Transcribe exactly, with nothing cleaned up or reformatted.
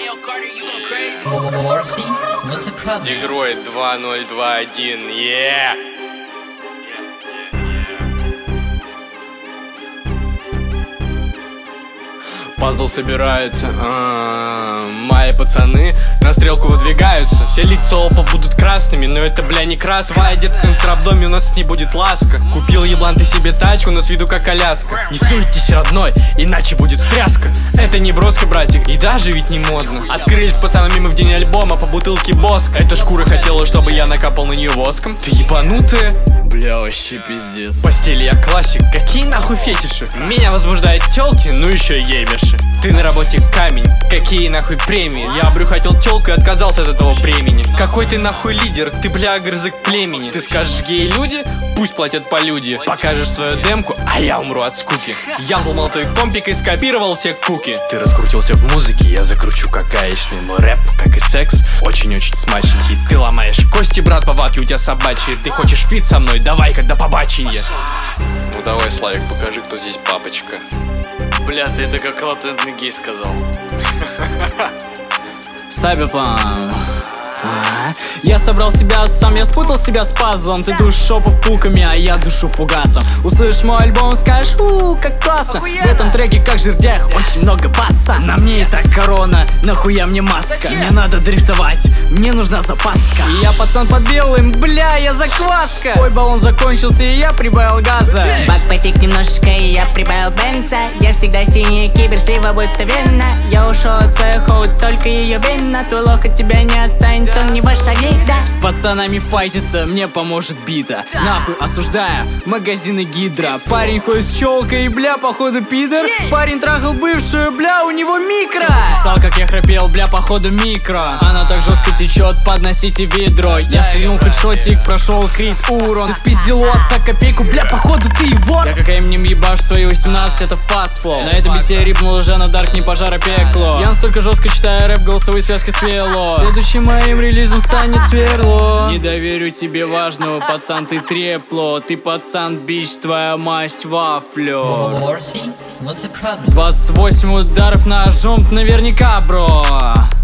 Дегроид два ноль два один. Yeah! Пазл собираются, а -а -а. Мои пацаны на стрелку выдвигаются. Все лица опа будут красными, но это, бля, не красовая. Детка на трап-доме, у нас не будет ласка. Купил еблан ты себе тачку, но с виду как коляска. Не суетесь, родной, иначе будет встряска. Это не броско, братик, и даже ведь не модно. Открылись пацанами мы в день альбома по бутылке Боска. Эта шкура хотела, чтобы я накапал на нее воском. Ты ебанутая? Бля, вообще пиздец. В постели я классик, какие нахуй фетиши? Меня возбуждают тёлки, ну еще и геймерши. Ты на работе камень, какие нахуй премии? Я обрюхатил тёлку и отказался от этого времени. Какой ты нахуй лидер, ты бля огрызок племени. Ты скажешь гей-люди, пусть платят по люди. Покажешь свою демку, а я умру от скуки. Я вломал твой компик и скопировал все куки. Ты раскрутился в музыке, я закручу как гаечный. Мой рэп, как и секс, очень-очень смачненький. Ты ломаешь кости, брат, повадки у тебя собачьи. Ты хочешь фит со мной, давай, когда побаченье. Ну давай, Славик, покажи, кто здесь папочка. Бля, ты это как латентный гей сказал. Сайберпанк. А-а-а. Я собрал себя сам, я спутал себя с пазлом. Ты душишь шопов пуками, а я душу фугасом. Услышишь мой альбом, скажешь, у, как классно. Охуенно. В этом треке, как жердях, очень много баса. На мне и так корона, нахуя мне маска? Зачем? Мне надо дрифтовать, мне нужна запаска. И я пацан под белым, бля, я закваска. Ой, баллон закончился, и я прибавил газа. Бак потек немножечко, и я прибавил бенза. Я всегда синий кибер, слива будто вена. Я ушел от своей хоут, только ее вина. Твой локоть тебя не отстанет, он не ваша гида. С пацанами файтиться, мне поможет бита. Нахуй осуждая магазины гидра. Парень ходит с челкой, бля, походу пидор. Парень трахал бывшую, бля, у него микро. Писал, как я храпел, бля, походу микро. Она так жестко течет, подносите ведро. Я стрельнул хедшотик, прошел крит урон. Ты спиздил у отца копейку, бля, походу ты вор. Я как эмнем ебаш свои восемнадцать, это фастфлоу. На этом бите рипнул уже на дарк, не пожара пекло. Я настолько жестко читаю рэп, голосовые связки свело. Следующим моим релизом станет сверло. Не доверю тебе важного, пацан, ты трепло. Ты пацан, бич, твоя масть вафлю. двадцать восемь ударов ножом наверняка, бро.